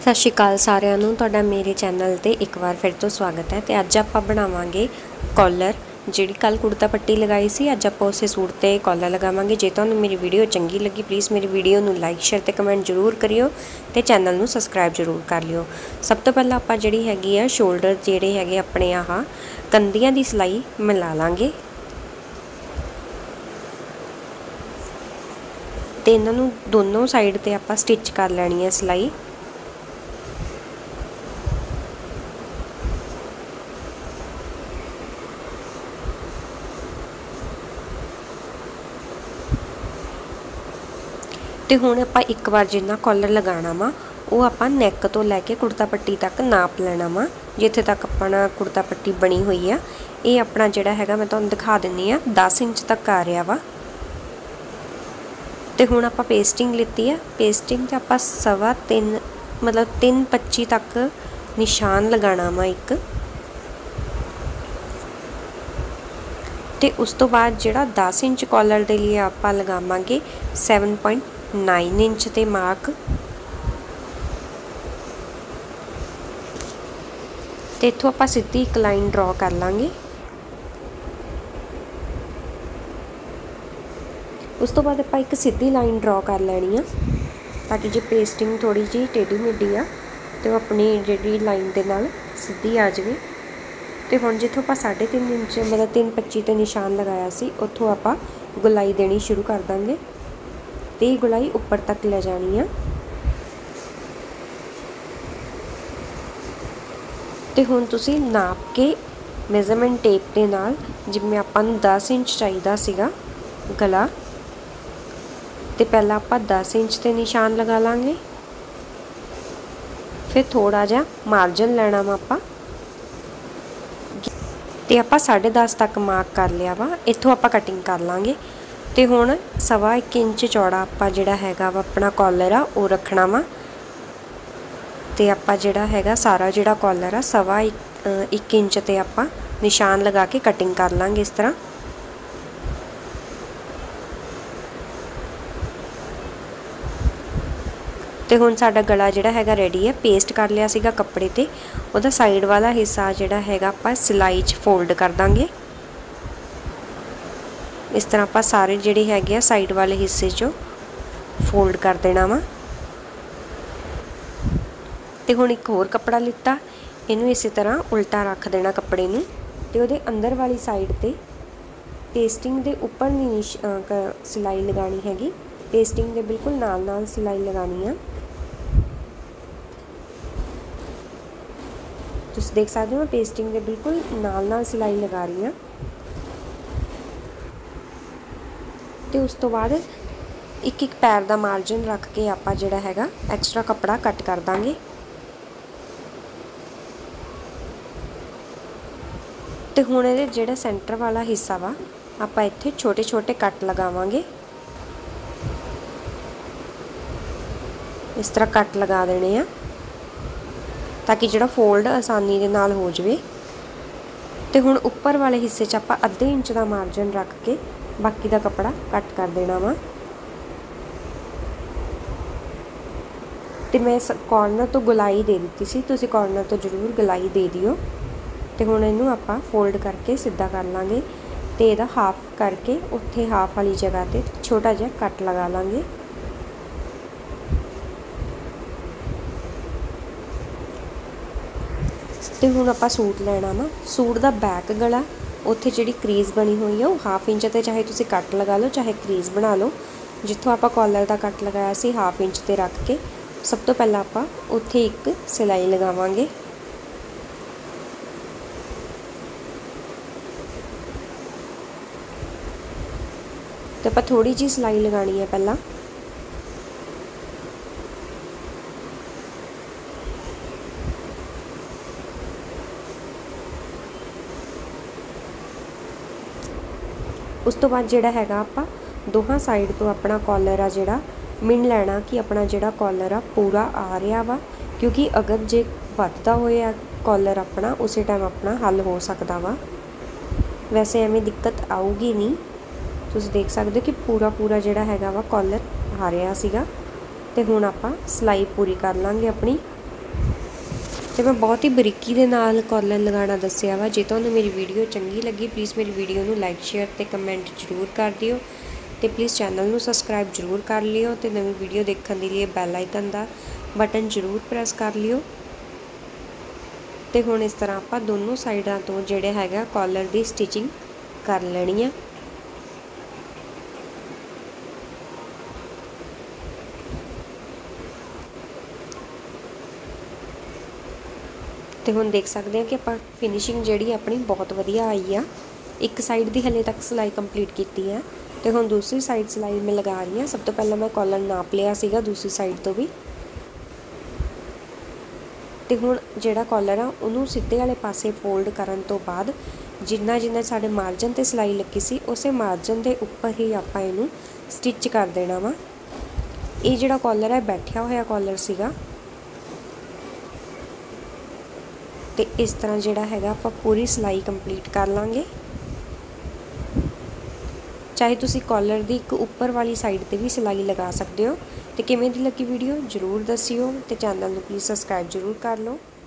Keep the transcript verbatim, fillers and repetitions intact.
सत श्री अकाल सारिਆਂ ਨੂੰ ਤੁਹਾਡਾ ਮੇਰੇ चैनल ਤੇ एक बार फिर तो स्वागत है। तो अज आप बनावांगे कॉलर जिहड़ी कल कुर्ता पट्टी लगाई सी, अज आप उस सूट ते कॉलर लगावांगे। जे तुहानूं मेरी वीडियो चंगी लगी प्लीज़ मेरी वीडियो नूं लाइक शेयर ते कमेंट जरूर करियो ते चैनल नूं सबसक्राइब जरूर कर लियो। सब तो पहला आपां जिहड़ी हैगी आ शोल्डर जिहड़े हैगे अपने आह कंधियां दी सिलाई मिला लांगे ते इन्हां नूं दोनों साइड ते आपां स्टिच कर लैनी है सिलाई। तो हुण आपां एक बार जिन्ना कॉलर लगाना वा वो आपां नैक तो लैके कुर्ता पट्टी तक नाप लेना वा। जिथे तक अपना कुर्ता पट्टी बनी हुई है ये अपना जिहड़ा हैगा मैं तुहानूं दिखा दिंदी आ दस इंच तक आ रहा वा। तो हुण आपां पेस्टिंग लित्ती है, पेस्टिंग ते आपां सवा तीन मतलब तीन पच्ची तक निशान लगाना वा एक। तो उस तो बाद जिहड़ा दस इंच कॉलर दे लिए आपां लगावांगे सैवन पॉइंट नाइन इंच ते मार्क। तो इत्थों आपां सीधी एक लाइन ड्रॉ कर लांगे। उस तो बाद आपां एक सीधी लाइन ड्रॉ कर लैनी आ ताकि जो पेस्टिंग थोड़ी जी टेढ़ी मेढ़ी आ तो अपनी जिहड़ी लाइन दे नाल सीधी आ जाए। तो हुण जित्थों आपां साढ़े तीन इंच मतलब तीन पच्ची ते निशान लगाया सी उत्थों आपां गुलाई देनी शुरू कर देंगे। तो ये गुलाई उपर तक ले जानी है। तो हुण तुसीं नाप के मेजरमेंट टेप के नाल जिवें आपां नूं दस इंच चाहिदा सीगा गला, तो पहला आपां दस इंच ते निशान लगा लांगे। फिर थोड़ा जा मार्जन लेना वा आपां ते आपां साढ़े दस तक मार्क कर लिया वा। इत्थों आपां कटिंग कर लांगे। तो हुण सवा एक इंच चौड़ा आपां जिहड़ा हैगा वा अपना कॉलर आ वो रखना वा। तो आपां जिहड़ा हैगा सारा जिहड़ा कॉलर आ सवा एक, एक इंच ते आपां निशान लगा के कटिंग कर लांगे इस तरह। तो हुण साडा गला जिहड़ा हैगा रेडी है। पेस्ट कर लिया सीगा कपड़े ते, उहदा साइड वाला हिस्सा जिहड़ा हैगा आपां सिलाई च फोल्ड कर दांगे। इस तरह आपां सारे जिहड़े हैगे आ साइड वाले हिस्से चो फोल्ड कर देना वा। तो हुण एक होर कपड़ा लिता, इनू इस तरह उल्टा रख देना कपड़े नूं ते उहदे अंदर वाली साइड ते पेस्टिंग दे उपर नहीं सिलाई लगानी हैगी, पेस्टिंग दे बिल्कुल नाल नाल सिलाई लगानी है। तुसीं देख सकते हो पेस्टिंग दे बिल्कुल नाल नाल सिलाई लगा रही हूँ। तो उस तो बाद एक एक पैर का मार्जिन रख के आपां जिहड़ा हैगा एक्स्ट्रा कपड़ा कट कर दांगे। तो हुण इहदे जिहड़ा सेंटर वाला हिस्सा वा आपां इत्थे छोटे छोटे कट लगावांगे। इस तरह कट लगा देने आ ताकि जिहड़ा फोल्ड आसानी दे नाल हो जाए। तो हुण उपर वाले हिस्से च आपां अद्धे इंच का मार्जिन रख के बाकी का कपड़ा कट कर देना वा। तो मैं कॉर्नर तो गुलाई दे दी सी, तुसीं कॉर्नर तो जरूर गुलाई दे दिओ। तो हुण इहनूं आपां फोल्ड करके सीधा कर लांगे तो इहदा हाफ करके उत्थे हाफ वाली जगह ते छोटा जिहा कट लगा लांगे। तो हुण आपां सूट लेना वा, सूट दा बैक गला उत्थे जिहड़ी क्रीज बनी हुई है वो हाफ इंच ते चाहे तुसीं कट लगा लो चाहे क्रीज बना लो। जित्थों आपां कॉलर का कट लगाया सी हाफ इंच ते रख के सब तो पहला आपां उत्थे एक सिलाई लगावांगे। तो आपां थोड़ी जी सिलाई लगानी है पहला। उस तो बाद जिहड़ा हैगा आपां दोहां साइड तो अपना कॉलर आ जिहड़ा मिन लैना कि अपना जिहड़ा कॉलर आ पूरा आ रहा वा, क्योंकि अगर जे वधदा होया कॉलर अपना उसी टाइम अपना हल हो सकता वा। वैसे एवें दिक्कत आऊगी नहीं। तुसीं देख सकते हो कि पूरा पूरा जिहड़ा हैगा वा कॉलर आ रहा सीगा। तो हुण आपां सिलाई पूरी कर लांगे अपनी। ਤੇ ਮੈਂ ਬਹੁਤ ਹੀ ਬਰੀਕੀ ਦੇ ਨਾਲ ਕਾਲਰ ਲਗਾਉਣਾ ਦੱਸਿਆ ਵਾ। ਜੇ ਤੁਹਾਨੂੰ ਮੇਰੀ ਵੀਡੀਓ ਚੰਗੀ ਲੱਗੀ ਪਲੀਜ਼ ਮੇਰੀ ਵੀਡੀਓ ਨੂੰ ਲਾਈਕ ਸ਼ੇਅਰ ਤੇ ਕਮੈਂਟ ਜ਼ਰੂਰ ਕਰ ਦਿਓ ਤੇ ਪਲੀਜ਼ ਚੈਨਲ ਨੂੰ ਸਬਸਕ੍ਰਾਈਬ ਜ਼ਰੂਰ ਕਰ ਲਿਓ ਤੇ ਨਵੀਂ ਵੀਡੀਓ ਦੇਖਣ ਦੇ ਲਈ ਬੈਲ ਆਈਕਨ ਦਾ ਬਟਨ ਜ਼ਰੂਰ ਪ੍ਰੈਸ ਕਰ ਲਿਓ। ਤੇ ਹੁਣ ਇਸ ਤਰ੍ਹਾਂ ਆਪਾਂ ਦੋਨੋਂ ਸਾਈਡਾਂ ਤੋਂ ਜਿਹੜੇ ਹੈਗਾ ਕਾਲਰ ਦੀ ਸਟਿਚਿੰਗ ਕਰ ਲੈਣੀ ਆ। ਤੇ ਹੁਣ ਦੇਖ ਸਕਦੇ ਹਾਂ ਕਿ ਆਪਾਂ ਫਿਨਿਸ਼ਿੰਗ ਜਿਹੜੀ ਆਪਣੀ ਬਹੁਤ ਵਧੀਆ ਆਈ ਆ। ਇੱਕ ਸਾਈਡ ਦੀ ਹਲੇ ਤੱਕ ਸਿਲਾਈ ਕੰਪਲੀਟ ਕੀਤੀ ਹੈ ਤੇ ਹੁਣ ਦੂਸਰੀ ਸਾਈਡ ਸਿਲਾਈ ਮੈਂ ਲਗਾ ਰਹੀ ਹਾਂ। ਸਭ ਤੋਂ ਪਹਿਲਾਂ ਮੈਂ ਕਾਲਰ ਨਾਪ ਲਿਆ ਸੀਗਾ ਦੂਸਰੀ ਸਾਈਡ ਤੋਂ ਵੀ। ਤੇ ਹੁਣ ਜਿਹੜਾ ਕਾਲਰ ਆ ਉਹਨੂੰ ਸਿੱਧੇ ਵਾਲੇ ਪਾਸੇ ਫੋਲਡ ਕਰਨ ਤੋਂ ਬਾਅਦ ਜਿੰਨਾ ਜਿੰਨਾ ਸਾਡੇ ਮਾਰਜਨ ਤੇ ਸਿਲਾਈ ਲੱਗੀ ਸੀ ਉਸੇ ਮਾਰਜਨ ਦੇ ਉੱਪਰ ਹੀ ਆਪਾਂ ਇਹਨੂੰ ਸਟਿਚ ਕਰ ਦੇਣਾ ਵਾ। ਇਹ ਜਿਹੜਾ ਕਾਲਰ ਹੈ ਬੈਠਿਆ ਹੋਇਆ ਕਾਲਰ ਸੀਗਾ ਤੇ ਇਸ ਤਰ੍ਹਾਂ ਜਿਹੜਾ ਹੈਗਾ ਆਪਾਂ ਪੂਰੀ ਸਿਲਾਈ ਕੰਪਲੀਟ ਕਰ ਲਾਂਗੇ। ਚਾਹੇ ਤੁਸੀਂ ਕਾਲਰ ਦੀ ਇੱਕ ਉੱਪਰ ਵਾਲੀ ਸਾਈਡ ਤੇ ਵੀ ਸਿਲਾਈ ਲਗਾ ਸਕਦੇ ਹੋ। ਤੇ ਕਿਵੇਂ ਦੀ ਲੱਗੀ ਵੀਡੀਓ ਜ਼ਰੂਰ ਦੱਸਿਓ ਤੇ ਚੈਨਲ ਨੂੰ ਪਲੀਜ਼ ਸਬਸਕ੍ਰਾਈਬ ਜ਼ਰੂਰ ਕਰ ਲਓ।